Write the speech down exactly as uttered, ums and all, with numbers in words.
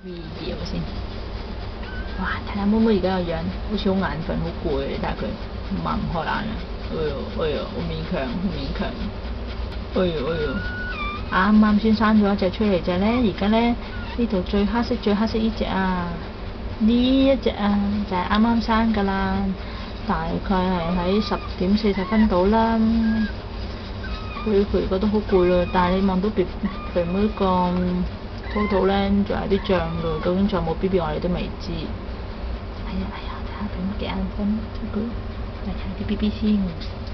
video 先。哇！睇下妹妹而家個樣，好似好眼瞓、好攰，你睇下佢擘唔開眼啊！哎呦哎呦，好勉強，好勉強。哎呦哎呦，啱啱先生咗一隻出嚟啫咧，而家咧呢度最黑色最黑色呢隻啊，呢一隻啊就係啱啱生㗎啦，大概係喺十點四十分到啦。佢佢而家都好攰啦，但係你望到肥肥妹個肚肚咧，仲有啲脹㗎，究竟仲有冇 B B 我哋都未知。哎呀哎呀，睇下肥妹幾眼瞓，睇佢，嚟睇啲 B B 先。